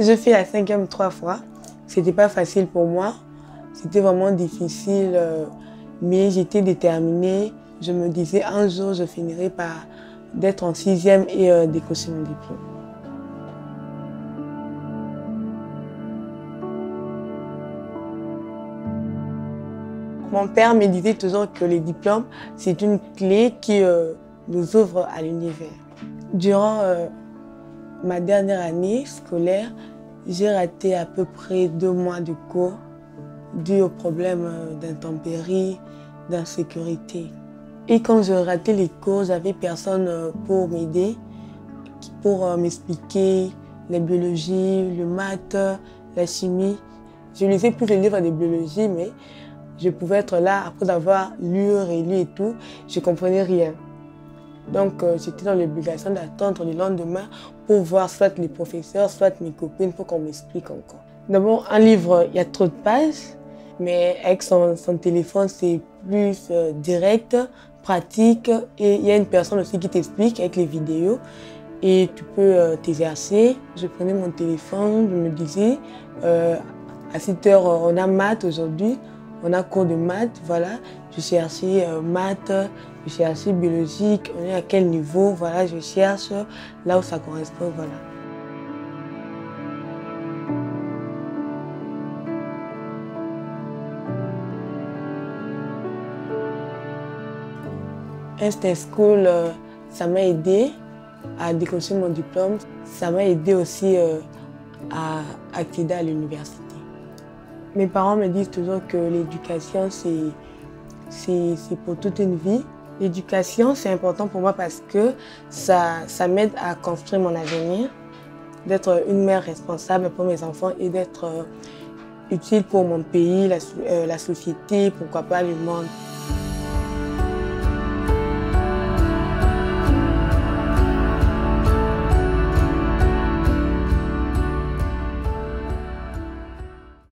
J'ai fait la 5e 3 fois. C'était pas facile pour moi. C'était vraiment difficile, mais j'étais déterminée. Je me disais un jour, je finirai par d'être en 6e et décrocher mon diplôme. Mon père me disait toujours que les diplômes, c'est une clé qui nous ouvre à l'univers. Durant ma dernière année scolaire, j'ai raté à peu près 2 mois de cours dû aux problèmes d'intempéries, d'insécurité. Et quand je ratais les cours, j'avais personne pour m'aider, pour m'expliquer la biologie, le maths, la chimie. Je lisais plus les livres de biologie, mais je pouvais être là après avoir lu, relu et tout, je ne comprenais rien. Donc j'étais dans l'obligation d'attendre le lendemain pour voir soit les professeurs, soit mes copines pour qu'on m'explique encore. D'abord, un livre, il y a trop de pages, mais avec son téléphone, c'est plus direct, pratique et il y a une personne aussi qui t'explique avec les vidéos et tu peux t'exercer. Je prenais mon téléphone, je me disais, à 7 heures, on a maths aujourd'hui. On a cours de maths, voilà. Je cherchais maths, je cherchais biologique, on est à quel niveau, voilà. Je cherche là où ça correspond, voilà. Instinct School, ça m'a aidé à décrocher mon diplôme. Ça m'a aidé aussi à accéder à l'université. Mes parents me disent toujours que l'éducation, c'est pour toute une vie. L'éducation, c'est important pour moi parce que ça m'aide à construire mon avenir, d'être une mère responsable pour mes enfants et d'être utile pour mon pays, la société, pourquoi pas le monde.